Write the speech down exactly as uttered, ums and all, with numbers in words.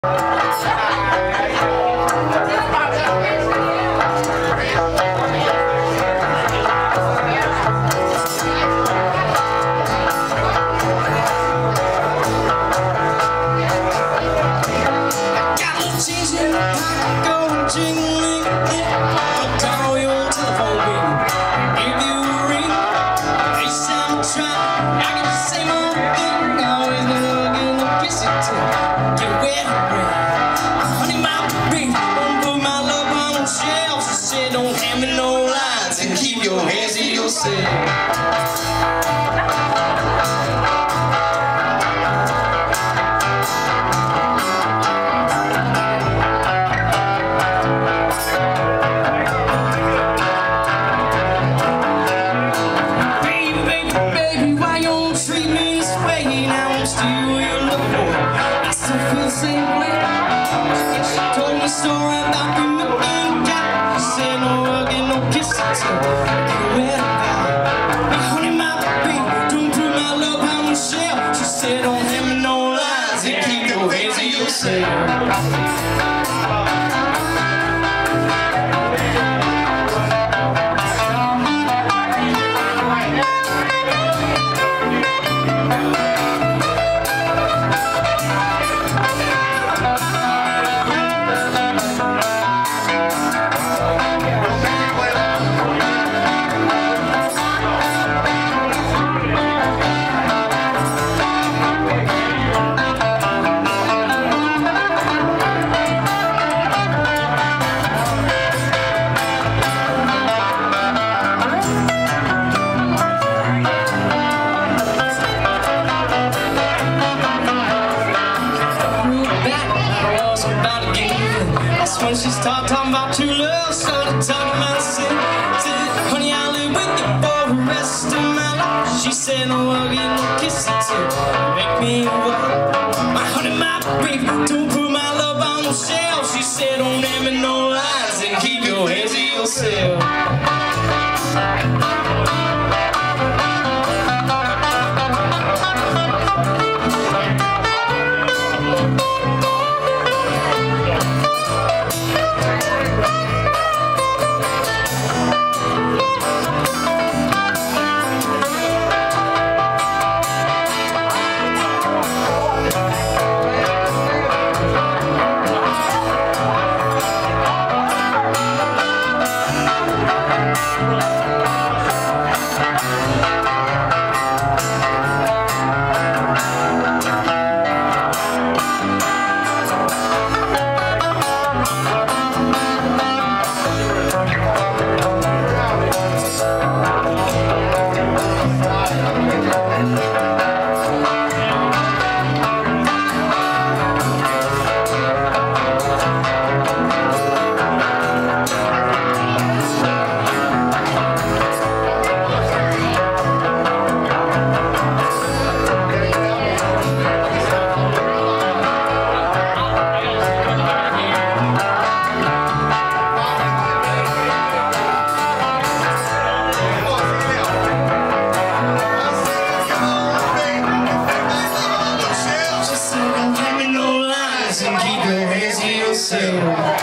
When she started talking about true love, started talking about sin. Said, honey, I'll live with you for the rest of my life. She said, no, I'll get no kisses till you make me wild. My honey, my baby, don't put my love on the shelf. She said, don't name me no lies and keep your hands to yourself. Keep your hands to yourself.